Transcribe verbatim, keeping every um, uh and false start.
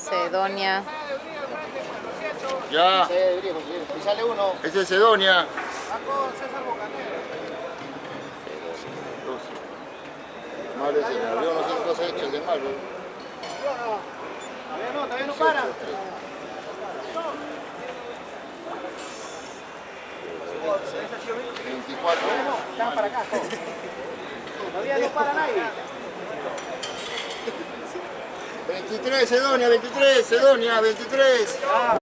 Cedonia. Ya. Si sale uno. Ese es Cedonia. Malo ese, me abrió unos cinco hechos de malo. Todavía no, todavía no para. veinticuatro. Están para acá. Todavía no para nadie. veintitrés, Cedonia, veintitrés, Cedonia, veintitrés.